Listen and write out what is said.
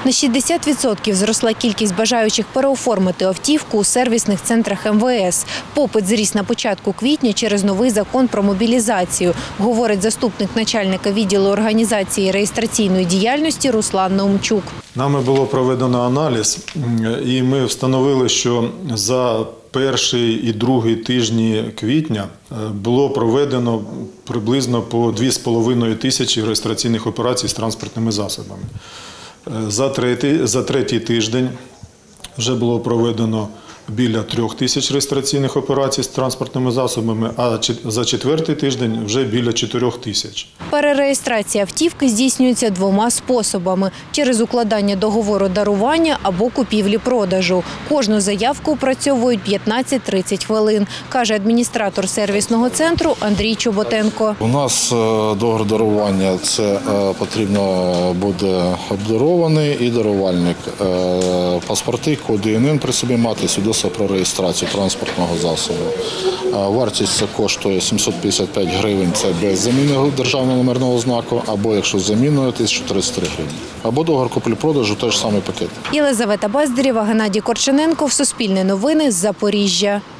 На 60% зросла кількість бажаючих переоформити автівку у сервісних центрах МВС. Попит зріс на початку квітня через новий закон про мобілізацію, говорить заступник начальника відділу організації реєстраційної діяльності Руслан Наумчук. Нами було проведено аналіз, і ми встановили, що за перший і другий тижні квітня було проведено приблизно по 2,5 тисячі реєстраційних операцій з транспортними засобами. За третій тиждень вже було проведено біля 3 тисяч реєстраційних операцій з транспортними засобами, а за четвертий тиждень вже біля 4 тисяч. Перереєстрація автівки здійснюється двома способами – через укладання договору дарування або купівлі-продажу. Кожну заявку опрацьовують 15-30 хвилин, каже адміністратор сервісного центру Андрій Чоботенко. У нас договір дарування – це потрібно буде обдарований і дарувальник. Паспорти, коди ІНН при собі мати, свідоцтво про реєстрацію транспортного засобу. Вартість це коштує 755 гривень, це без заміни державного номерного знаку, або якщо з заміною – 1033 гривні. Або договір купівлі-продажу – теж самий пакет. Єлизавета Бездарєва, Геннадій Корчененко. Суспільне новини з Запоріжжя.